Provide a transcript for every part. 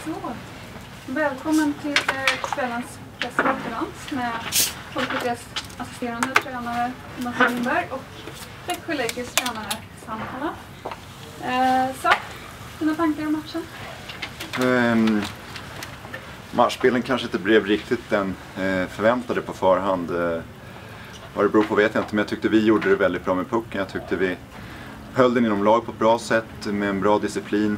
Så, välkommen till kvällens presskonferens med Folkpartiets assisterande tränare Mats Lindberg och Växjö Lakers tränare Sam Halla. Så, dina tankar om matchen? Matchspelen kanske inte blev riktigt den förväntade på förhand. Vad det beror på vet jag inte, men jag tyckte vi gjorde det väldigt bra med pucken. Jag tyckte vi höll den inom lag på ett bra sätt med en bra disciplin.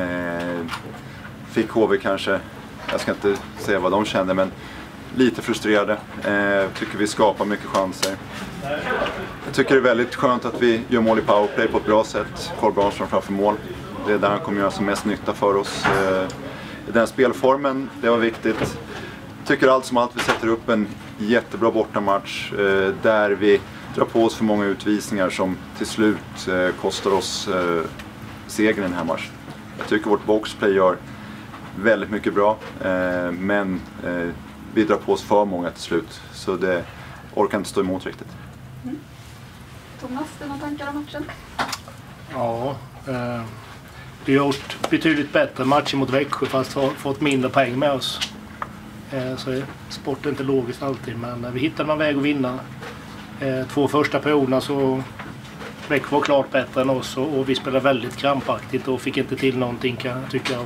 Fick HV kanske, jag ska inte säga vad de kände, men lite frustrerade. Tycker vi skapar mycket chanser. Jag tycker det är väldigt skönt att vi gör mål i powerplay på ett bra sätt. Carl Bransson framför mål. Det är där han kommer göra som mest nytta för oss. I den spelformen, det var viktigt. Jag tycker allt som allt vi sätter upp en jättebra bortamatch där vi drar på oss för många utvisningar som till slut kostar oss segern i den här matchen. Jag tycker vårt boxplay gör väldigt mycket bra, men vi drar på oss för många till slut, så det orkar inte stå emot riktigt. Thomas, dina tankar om matchen? Ja, vi har gjort betydligt bättre matcher mot Växjö fast har fått mindre poäng med oss. Så sport är inte logiskt alltid, men vi hittade någon väg att vinna. 2 första perioderna så Växjö var klart bättre än oss och vi spelade väldigt krampaktigt och fick inte till någonting, kan jag tycka.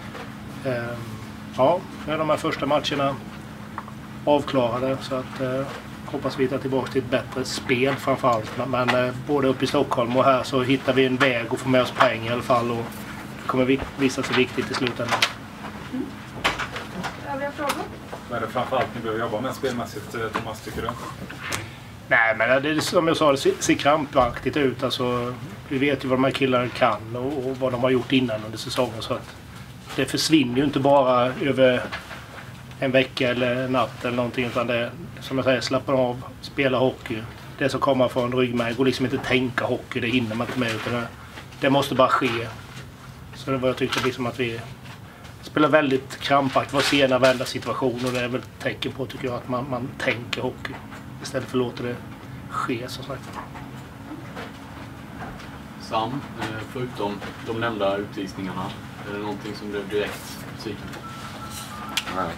Ja, de här första matcherna avklarade, så att hoppas vi tar tillbaka till ett bättre spel framförallt. Men både uppe i Stockholm och här så hittar vi en väg att få med oss poäng i alla fall, och det kommer visa sig viktigt i slutändan. Övriga frågor? Vad är det framförallt ni behöver jobba med spelmässigt, Thomas, tycker du? Nej, men det är, som jag sa, det ser krampaktigt ut. Alltså, vi vet ju vad de här killarna kan och vad de har gjort innan under säsongen. Så att det försvinner ju inte bara över en vecka eller en natt eller någonting. Utan det, som jag säger, slappar av, spela hockey. Det som kommer från ryggmärg går liksom inte tänka hockey, det hinner man inte med. Utan det måste bara ske. Så det var jag tyckte liksom att vi spelar väldigt krampaktigt, var sena vända situation, och det är väl ett tecken på, tycker jag, att man tänker hockey istället för att låta det ske, som sagt. Sam, förutom de nämnda utvisningarna, är det någonting som blev direkt besviken på? Nej.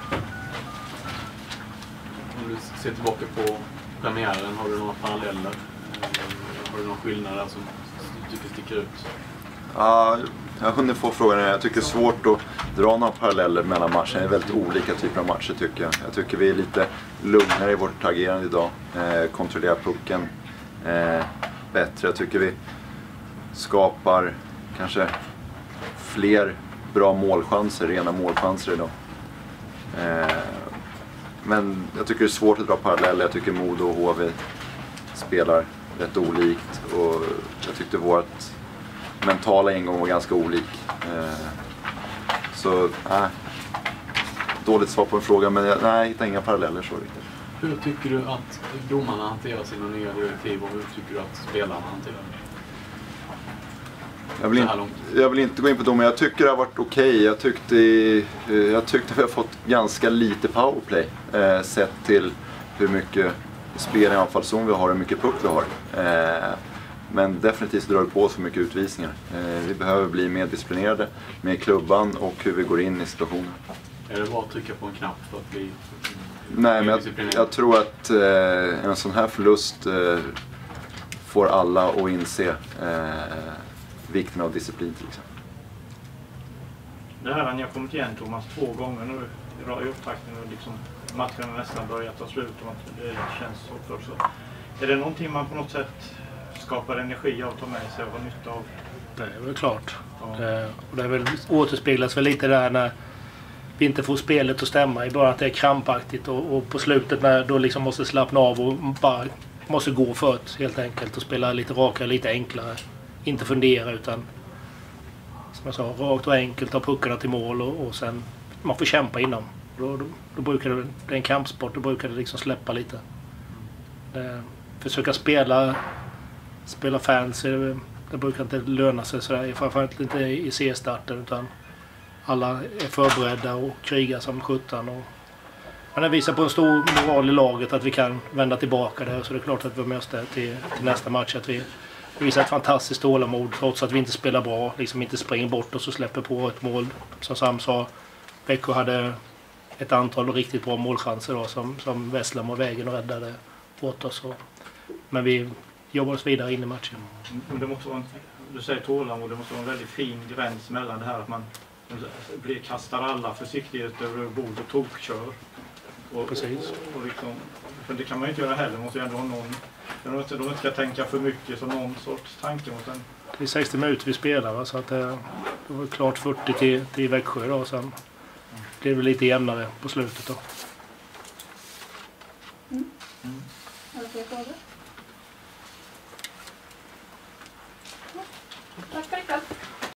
Om du ser tillbaka på premiären, har du några paralleller? Har du några skillnader som du tycker sticker ut? Ja, jag har hunnit få frågan. Jag tycker det är svårt att dra några paralleller mellan matcherna. Det är väldigt olika typer av matcher, tycker jag. Jag tycker vi är lite lugnare i vårt agerande idag. Kontrollerar pucken bättre. Jag tycker vi skapar kanske fler bra målchanser, rena målchanser idag. Men jag tycker det är svårt att dra paralleller. Jag tycker Modo och HV spelar rätt olikt. Och jag tyckte vårt mentala ingång var ganska olik. Så dåligt svar på en fråga, men jag hittar inga paralleller så riktigt. Hur tycker du att domarna hanterar sina nya direktiv och hur tycker du att spelarna hanterar det? Jag vill inte gå in på domar. Jag tycker det har varit okej. Jag tyckte vi har fått ganska lite powerplay sett till hur mycket spel i anfallszon vi har och hur mycket puck vi har. Men definitivt drar det på oss för mycket utvisningar. Vi behöver bli mer disciplinerade med klubban och hur vi går in i situationen. Är det bara att trycka på en knapp för att bli... Nej, men jag tror att en sån här förlust får alla att inse vikten av disciplin till exempel. Det här har ni kommit igen, Thomas, 2 gånger nu i upptakten, och liksom matchen har nästan börjat ta slut och det känns så för. Så är det någonting man på något sätt skapar energi av att ta med sig och ha nytta av? Det är väl klart. Ja. Och det är väl återspeglas väl lite där när vi inte får spelet att stämma. I början att det är krampaktigt och på slutet när då liksom måste slappna av och bara måste gå för det helt enkelt och spela lite rakare, lite enklare. Inte fundera utan, som jag sa, rakt och enkelt ta puckarna till mål och sen man får kämpa inom. Då brukar det är en kampsport, då brukar det liksom släppa lite. Försöka spela fans, det brukar inte löna sig sådär, framförallt inte i C-starten, utan alla är förberedda och krigar som 17. Men det visar på en stor moral i laget att vi kan vända tillbaka där, så det är klart att vi måste till nästa match att vi visar ett fantastiskt tålamod trots att vi inte spelar bra, liksom inte springer bort och så släpper på ett mål, som Sam sa. Växjö hade ett antal riktigt bra målchanser då, som Wesslam och vägen och räddade åt oss. Men vi jobbade oss vidare in i matchen. Men det måste vara du säger tålamod, det måste vara en väldigt fin gräns mellan det här att man kastar alla försiktigheter över bord och tokkör. Precis. Och liksom, för det kan man ju inte göra heller, man måste ju ändå ha någon. De inte ska tänka för mycket, så någon sorts tanke mot den. Det är 60 minuter vi spelar, va? Så att det var klart 40 till Växjö då. Sen blev det lite jämnare på slutet då. Har du fler frågor? Tack för ikväll.